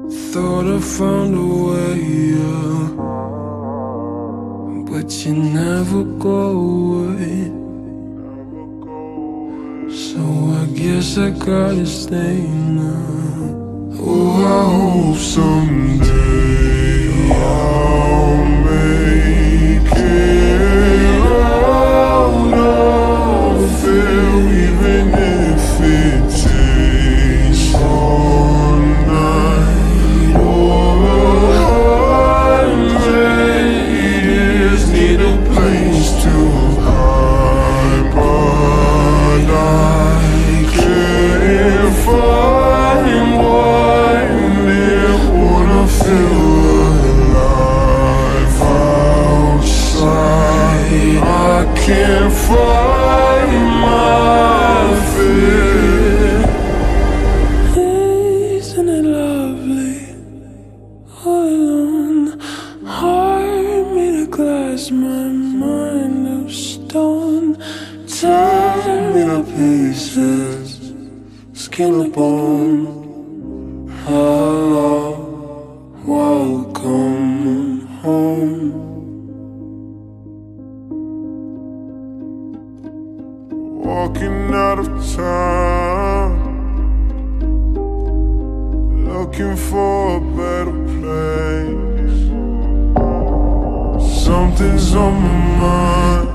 Thought I found a way, yeah, but you never go away. So I guess I gotta stay now. Oh, I hope someday I'll make it out of here, even if it takes all night or 100 years. Need a place to hide, but I can't find one that wanna feel alive outside. I can't find my fear. Isn't it lovely? All alone, heart made of glass, my mind of stone. Tear me to pieces, skin to bone. Hello, welcome home. Walking out of town, looking for a better place. Something's on my mind,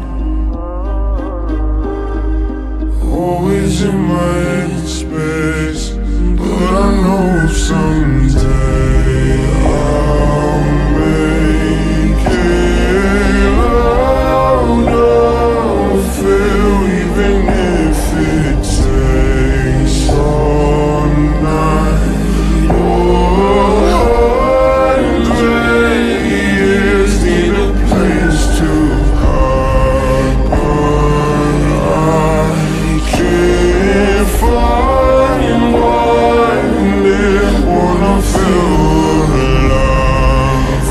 always in my head space. But I know someday I'll make it out of here, even if it takes all night or 100 years. Need a place to hide, but I can't find one that wanna feel alive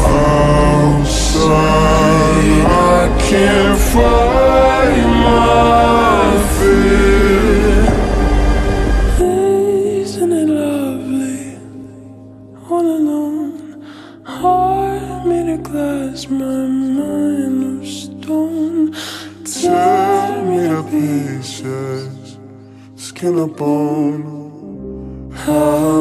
outside. I can't find my fear. Isn't it lovely? All alone, heart made of glass, my mind of stone. Tear me to pieces, skin to bone.